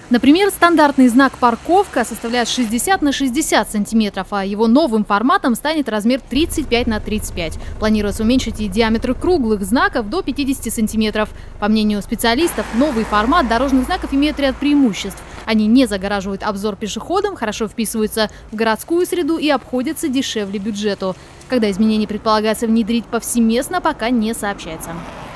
Например, стандартный знак «парковка» составляет 60 на 60 сантиметров, а его новым форматом станет размер 35 на 35. Планируется уменьшить и диаметр круглых знаков до 50 сантиметров. По мнению специалистов, новый формат дорожных знаков имеет ряд преимуществ. Они не загораживают обзор пешеходам, хорошо вписываются в городскую среду и обходятся дешевле бюджету. Когда изменения предполагается внедрить повсеместно, пока не сообщается.